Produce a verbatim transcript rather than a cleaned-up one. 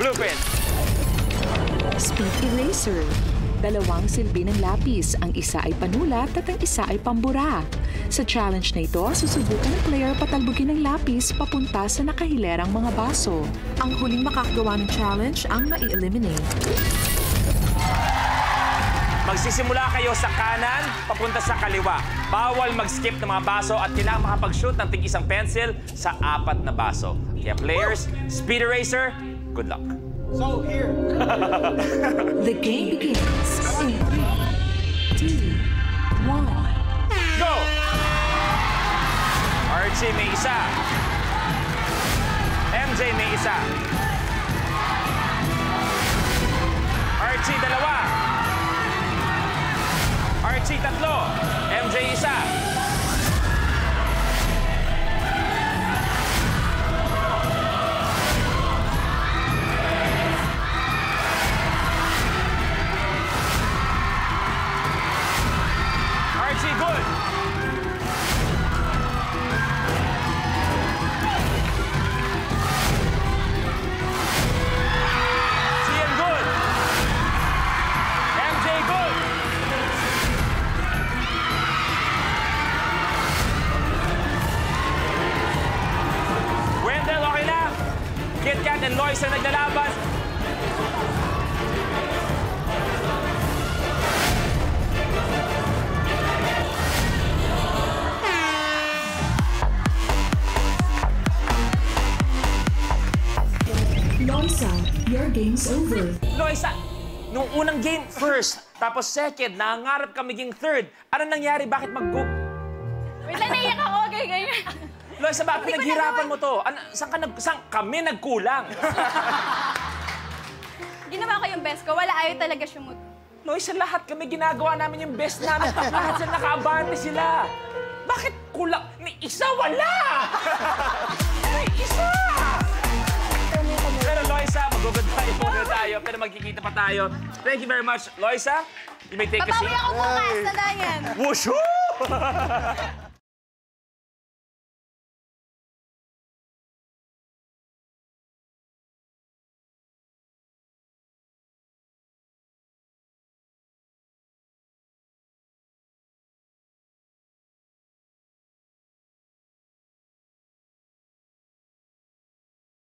Blueprint. Speed eraser. Dalawang silbi ng lapis. Ang isa ay panulat at ang isa ay pambura. Sa challenge na ito, susubukan ng player patalbugin ng lapis papunta sa nakahilerang mga baso. Ang huling makakagawa ng challenge ang mai-eliminate. Magsisimula kayo sa kanan, papunta sa kaliwa. Bawal mag-skip ng mga baso at kailangan makapag-shoot ng tig-isang pencil sa apat na baso. Kaya players, speed eraser, good luck. So, here. The game begins in three, two, one. Go! Archie may isa. M J may isa. Archie dalawa. Archie tatlo. M J isa. Archie, good. Cian, good. M J, good. Wendell, okay na. Kit Kat and Loisa naglalaban. Loisa, your game's over. Loisa, nung unang game, first. Tapos second, nangangarap ka maging third. Ano nangyari? Bakit mag-go? Wait lang, naiyak ako. Okay, ganyan. Loisa, bakit pinaghirapan mo to? Ano, saan, ka nag, saan kami nagkulang? Ginawa ko yung best ko. Wala, ayaw talaga sumut. Loisa, lahat kami ginagawa namin yung best namin. Lahat sila nakaabante sila. Bakit kulang? Ni isa, wala! Ni isa! Pero Loisa, mag-goodbye muna tayo. Pero magkikita pa tayo. Thank you very much, Loisa. You may take a seat. Papawi ako bukas, tanda yan. Wushu!